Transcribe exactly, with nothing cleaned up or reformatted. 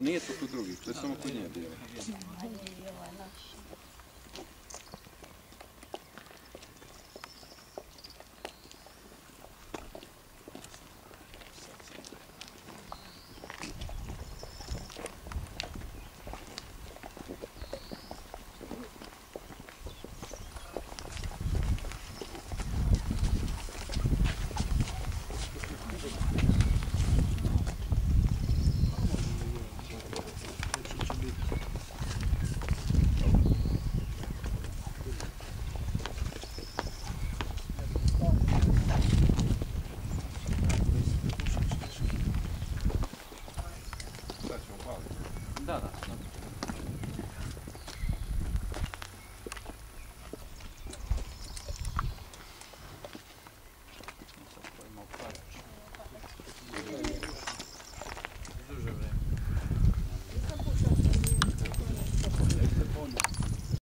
Nije to kod drugih, to je samo kod nje bilo. Da, da.